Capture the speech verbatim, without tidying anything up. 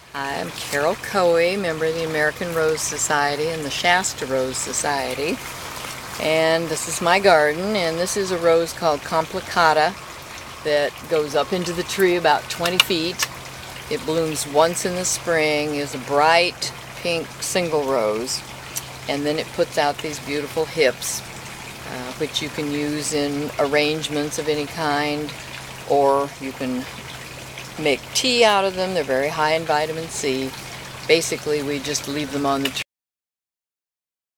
I'm Carol Cowee, member of the American Rose Society and the Shasta Rose Society. And this is my garden, and this is a rose called Complicata that goes up into the tree about twenty feet. It blooms once in the spring, is a bright pink single rose, and then it puts out these beautiful hips, uh, which you can use in arrangements of any kind, or you can make tea out of them. They're very high in vitamin C. Basically, we just leave them on the tree.